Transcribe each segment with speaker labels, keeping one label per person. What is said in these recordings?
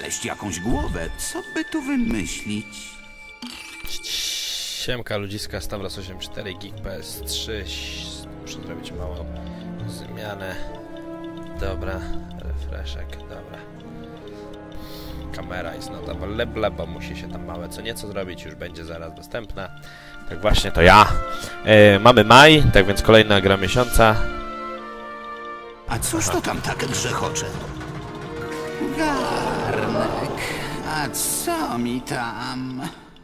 Speaker 1: znaleźć jakąś głowę. Co by tu wymyślić?
Speaker 2: Siemka ludziska, Stawros84, Geek PS3. Muszę zrobić małą zmianę. Dobra, refreshek, dobra. Kamera jest not available, bo musi się tam małe co nieco zrobić, już będzie zaraz dostępna. Tak właśnie, to ja. Mamy maj, tak więc kolejna gra miesiąca.
Speaker 1: A cóż to tam tak grzechocze? Garnek, a co mi tam?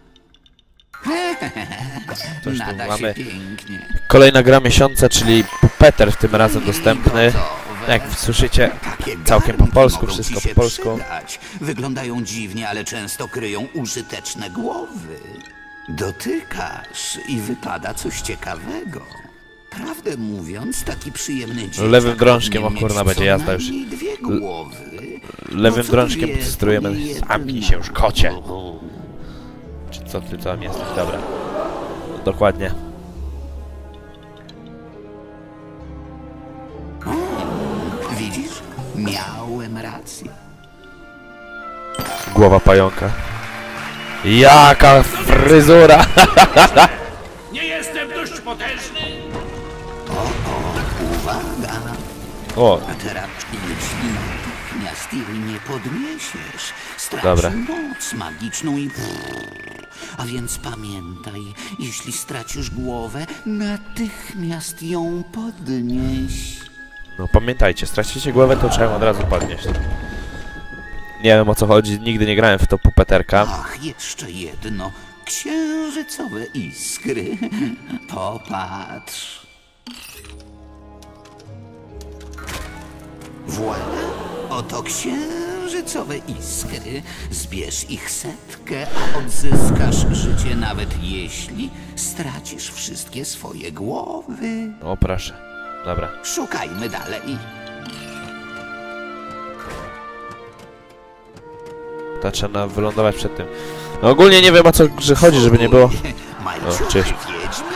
Speaker 2: Coś tu
Speaker 1: Nada
Speaker 2: mamy.
Speaker 1: się pięknie.
Speaker 2: Kolejna gra miesiąca, czyli Pupeter w tym razem dostępny. Jak słyszycie,
Speaker 1: Takie
Speaker 2: całkiem po
Speaker 1: garnki
Speaker 2: polsku,
Speaker 1: mogą
Speaker 2: wszystko
Speaker 1: ci się
Speaker 2: po polsku.
Speaker 1: przydać. Wyglądają dziwnie, ale często kryją użyteczne głowy. Dotykasz i wypada coś ciekawego. Prawdę mówiąc, taki przyjemny dzieciak
Speaker 2: Lewym drążkiem, o
Speaker 1: powinien
Speaker 2: kurna,
Speaker 1: mieć
Speaker 2: będzie
Speaker 1: co
Speaker 2: jazda już.
Speaker 1: najmniej dwie głowy.
Speaker 2: Lewym
Speaker 1: co
Speaker 2: drążkiem
Speaker 1: dwie,
Speaker 2: sterujemy.
Speaker 1: to nie
Speaker 2: Zamknij
Speaker 1: jedna.
Speaker 2: się już, kocie! Czy co ty tam jesteś? Dobra. Dokładnie.
Speaker 1: Widzisz? Miałem rację.
Speaker 2: Głowa pająka. Jaka fryzura!
Speaker 3: Nie jestem dość potężny?
Speaker 1: Uwaga!
Speaker 2: O,
Speaker 1: A teraz, jeśli natychmiast jej nie podniesiesz, straci
Speaker 2: Dobra.
Speaker 1: moc magiczną i... A więc pamiętaj, jeśli stracisz głowę, natychmiast ją podnieś.
Speaker 2: no pamiętajcie, stracicie głowę, to trzeba ją od razu podnieść. Nie wiem o co chodzi, nigdy nie grałem w to Pupeterka.
Speaker 1: Ach, jeszcze jedno. Księżycowe iskry. Popatrz. Voilà. Oto księżycowe iskry. Zbierz ich setkę, a odzyskasz życie, nawet jeśli stracisz wszystkie swoje głowy.
Speaker 2: O proszę. Dobra.
Speaker 1: Szukajmy dalej.
Speaker 2: To trzeba wylądować przed tym. No ogólnie nie wiem o co że chodzi, żeby nie było.
Speaker 1: Majciuchy
Speaker 2: O, cześć.
Speaker 1: wiedźmy?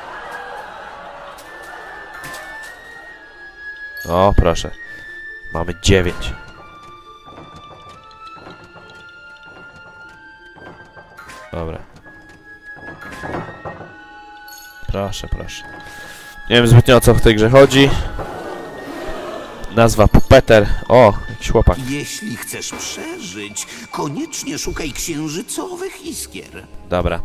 Speaker 2: O proszę. Mamy 9. Dobra. Proszę, proszę. Nie wiem zbytnio o co w tej grze chodzi. Nazwa Pupeter. O, jakiś chłopak.
Speaker 1: Jeśli chcesz przeżyć, koniecznie szukaj księżycowych iskier.
Speaker 2: Dobra.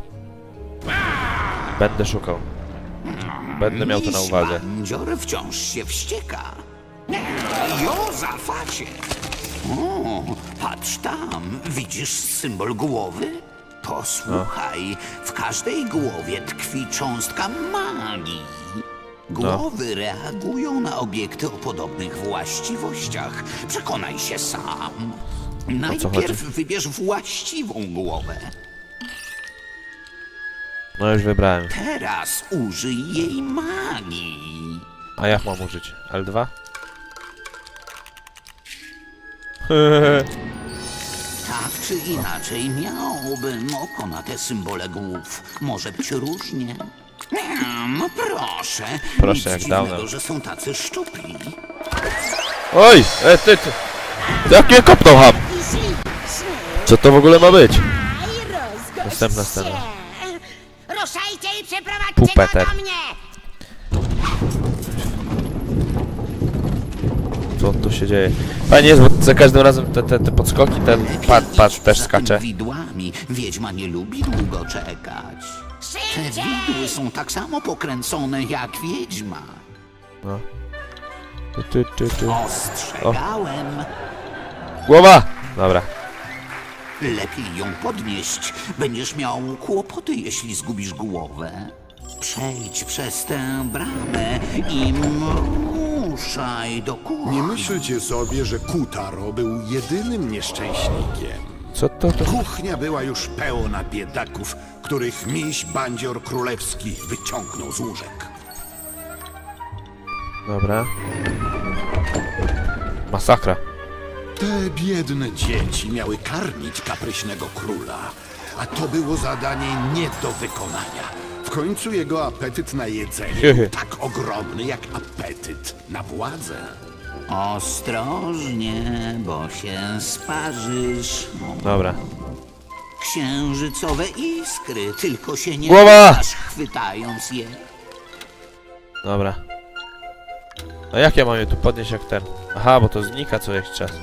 Speaker 2: Będę szukał. Będę miał to na uwadze.
Speaker 1: Bandzior wciąż się wścieka. Jozafacie! O, patrz tam, widzisz symbol głowy? Posłuchaj, w każdej głowie tkwi cząstka magii. Głowy reagują na obiekty o podobnych właściwościach. Przekonaj się sam. Najpierw wybierz właściwą głowę.
Speaker 2: No już wybrałem.
Speaker 1: Teraz użyj jej magii.
Speaker 2: A jak mam użyć? L2?
Speaker 1: Tak czy inaczej miałbym oko na te symbole głów. Może być różnie. No proszę.
Speaker 2: Proszę,
Speaker 1: Nic
Speaker 2: jak dawno.
Speaker 1: dziwnego, że są tacy szczupli.
Speaker 2: Oj! Ty! Jak mnie kopnął ham? Co to w ogóle ma być? Następna scena.
Speaker 4: Ruszajcie i przeprowadźcie
Speaker 2: Pupeter.
Speaker 4: go do mnie!
Speaker 2: Co tu się dzieje? Fajnie jest, bo za każdym razem te podskoki, ten patrz też
Speaker 1: Za
Speaker 2: skacze.
Speaker 1: widłami. Wiedźma nie lubi długo czekać. Te
Speaker 4: Szybciej!
Speaker 1: widły są tak samo pokręcone jak wiedźma.
Speaker 2: No. Tu.
Speaker 1: Ostrzegałem.
Speaker 2: Głowa! Dobra.
Speaker 1: Lepiej ją podnieść. Będziesz miał kłopoty, jeśli zgubisz głowę. Przejdź przez tę bramę i ruszaj do kuchni.
Speaker 5: Nie myślcie sobie, że Kutaro był jedynym nieszczęśnikiem.
Speaker 2: Co to?
Speaker 5: Kuchnia była już pełna biedaków, których miś Bandzior Królewski wyciągnął z łóżek.
Speaker 2: Dobra. Masakra.
Speaker 5: Te biedne dzieci miały karmić kapryśnego króla, a to było zadanie nie do wykonania. W końcu jego apetyt na jedzenie był tak ogromny jak apetyt na władzę.
Speaker 1: Ostrożnie, bo się sparzysz.
Speaker 2: Dobra.
Speaker 1: Księżycowe iskry, tylko się nie
Speaker 2: Głowa!
Speaker 1: ruszać, chwytając je.
Speaker 2: Dobra. A jak ja mam je tu podnieść jak ten? Aha, bo to znika co jakiś czas.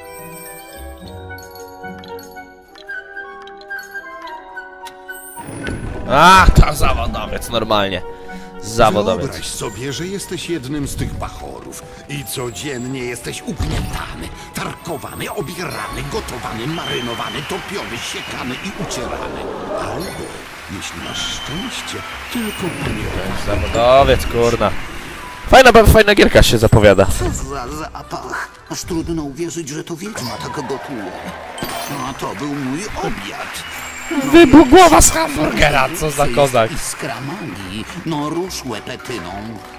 Speaker 2: A, to zawodowiec normalnie. Zawodowiec.
Speaker 5: Wyobraź sobie, że jesteś jednym z tych bachorów i codziennie jesteś ugniatany, tarkowany, obierany, gotowany, marynowany, topiony, siekany i ucierany. Albo, jeśli masz szczęście, tylko pamiętaj.
Speaker 2: Zawodowiec, kurna. Fajna gierka się zapowiada.
Speaker 1: Co za zapach? Aż trudno uwierzyć, że to wiedźma tak gotuje. A to był mój obiad.
Speaker 2: Wybuch głowa z hamburgera, co za kozak.
Speaker 1: Iskra magii, no rusz łepetyną.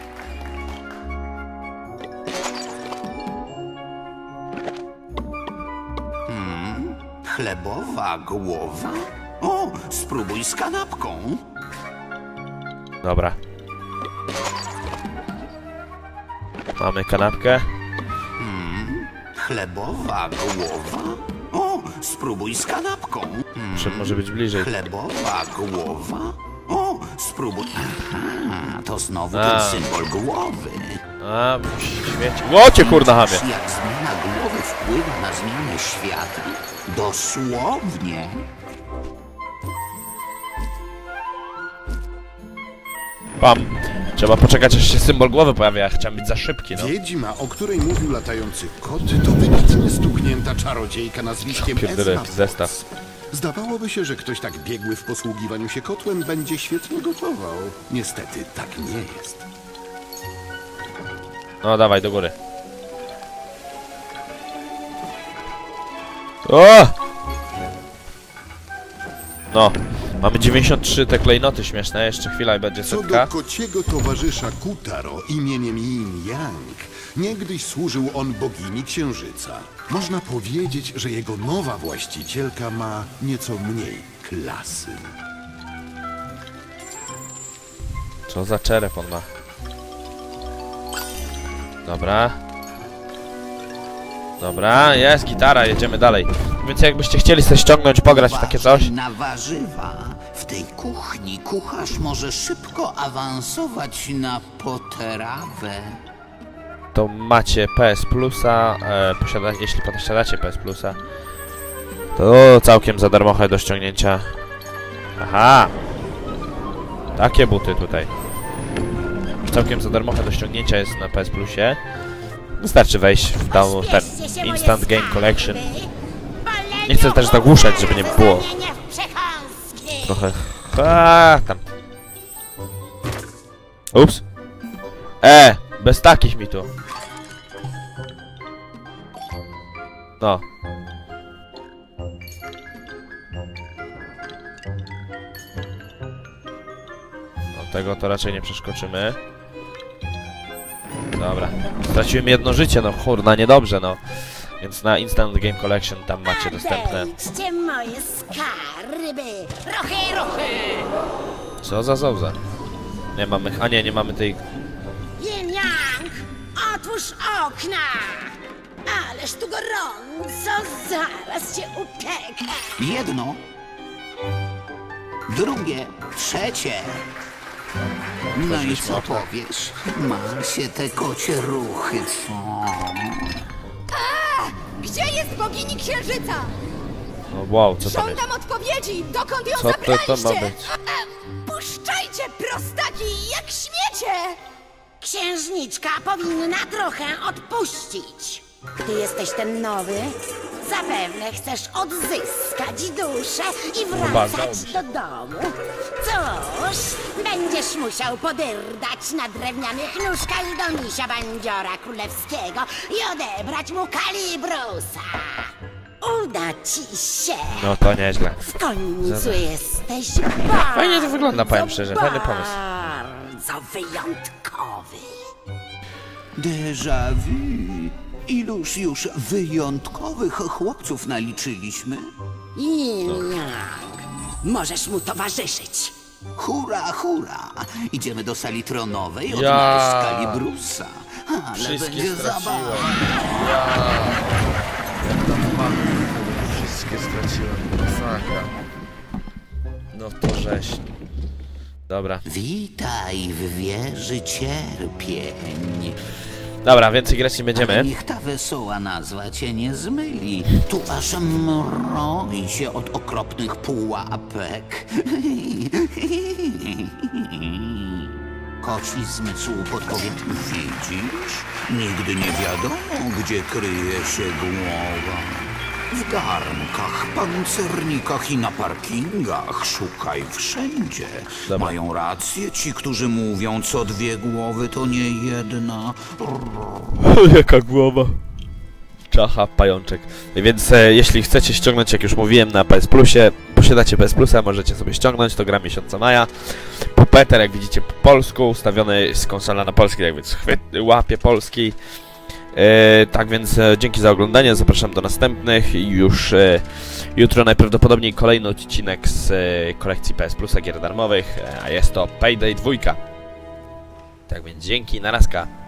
Speaker 1: Chlebowa głowa? O, spróbuj z kanapką.
Speaker 2: Dobra. Mamy kanapkę.
Speaker 1: Chlebowa głowa? O, spróbuj z kanapką.
Speaker 2: Czy może być bliżej?
Speaker 1: Chlebowa głowa? O, spróbuj. Aha, to znowu
Speaker 2: A.
Speaker 1: ten symbol głowy.
Speaker 2: A, musi świecić. Łocie, kurna, hamie.
Speaker 1: Jak zmiana głowy wpływa na zmianę świata? Dosłownie.
Speaker 2: Pam. Trzeba poczekać, aż się symbol głowy pojawia. Ja chciałem być za szybki, no.
Speaker 5: Wiedźma, o której mówił latający kot, to wybitnie stuknięta czarodziejka nazwiskiem
Speaker 2: Pierdolę,
Speaker 5: Ezra
Speaker 2: jaki zestaw.
Speaker 5: Potts. Zdawałoby się, że ktoś tak biegły w posługiwaniu się kotłem będzie świetnie gotował. Niestety, tak nie jest.
Speaker 2: No, dawaj, do góry. O! No. Mamy 93 te klejnoty śmieszne. Jeszcze chwila i będzie
Speaker 5: Co do
Speaker 2: setka.
Speaker 5: kociego towarzysza Kutaro imieniem Yin Yang, niegdyś służył on bogini księżyca. Można powiedzieć, że jego nowa właścicielka ma nieco mniej klasy.
Speaker 2: Co za czerep on ma. Dobra. Dobra, jest gitara, jedziemy dalej. Więc jakbyście chcieli sobie ściągnąć, pograć w takie coś.
Speaker 1: Na warzywa. W tej kuchni kucharz może szybko awansować na potrawę.
Speaker 2: To macie PS Plusa, jeśli posiadacie PS Plusa, to całkiem za darmochę do ściągnięcia. Aha! Takie buty tutaj. Całkiem za darmochę do ściągnięcia jest na PS Plusie. Wystarczy wejść w ten Instant Game Collection. Nie chcę też zagłuszać, żeby nie było. Trochę... tam. Ups. Bez takich mi tu. No. No tego to raczej nie przeskoczymy. Dobra. Straciłem jedno życie, no kurna, niedobrze, no. Więc na Instant Game Collection tam macie dostępne.
Speaker 4: Wejdźcie moje skarby! Ruchy, ruchy!
Speaker 2: Co za zołza? Nie mamy... A nie mamy tej...
Speaker 4: Yin Yang! Otwórz okna! Ależ tu gorąco! Zaraz cię upiekę!
Speaker 1: Jedno, drugie, trzecie. No i co powiesz? Ma się te kocie ruchy, co?
Speaker 6: Gdzie jest bogini księżyca?
Speaker 2: No wow, co tam jest?
Speaker 6: Żądam odpowiedzi! Dokąd ją
Speaker 2: Co to ma
Speaker 6: zabraliście?
Speaker 2: być?
Speaker 6: Puszczajcie, prostaki, jak śmiecie!
Speaker 4: Księżniczka powinna trochę odpuścić. Ty jesteś ten nowy? Zapewne chcesz odzyskać duszę i wracać
Speaker 2: zdałoby się.
Speaker 4: do domu. Cóż, będziesz musiał podyrdać na drewnianych nóżkach do misia bandziora królewskiego i odebrać mu kalibrusa. Uda ci się.
Speaker 2: No to nieźle.
Speaker 4: W końcu jesteś
Speaker 2: Fajnie to wygląda, powiem szczerze, fajny pomysł.
Speaker 4: bardzo wyjątkowy.
Speaker 1: Déjà vu. Iluż już wyjątkowych chłopców naliczyliśmy?
Speaker 4: Yin Yang, możesz mu towarzyszyć.
Speaker 1: Hurra, hurra! Idziemy do sali tronowej
Speaker 2: Ja.
Speaker 1: odnaleźć Kalibrusa. Ale
Speaker 2: Wszystkie
Speaker 1: będzie
Speaker 2: straciłem.
Speaker 1: zabawa.
Speaker 2: Jak tam padło, wszystkie straciłem. Masakra. No to żeś. Dobra.
Speaker 1: Witaj w wieży cierpień.
Speaker 2: Dobra, więcej grać nie
Speaker 1: Ale
Speaker 2: będziemy.
Speaker 1: niech ta wesoła nazwa cię nie zmyli. Tu aż mroi się od okropnych pułapek. Koci zmysł podpowiedź widzisz? Nigdy nie wiadomo, gdzie kryje się głowa. W garnkach, pancernikach i na parkingach szukaj wszędzie.
Speaker 2: Dobra.
Speaker 1: Mają rację ci, którzy mówią, co dwie głowy to nie jedna.
Speaker 2: Jaka głowa. Czacha, pajączek. Więc jeśli chcecie ściągnąć, jak już mówiłem, na PS Plusie, posiadacie PS Plusa, możecie sobie ściągnąć, to gra miesiąca maja. Pupeter, jak widzicie, po polsku, ustawiony jest konsola na polski, tak więc łapie polski. Tak więc dzięki za oglądanie, zapraszam do następnych i już jutro najprawdopodobniej kolejny odcinek z kolekcji PS Plusa gier darmowych, a jest to Payday 2. Tak więc dzięki, narazka.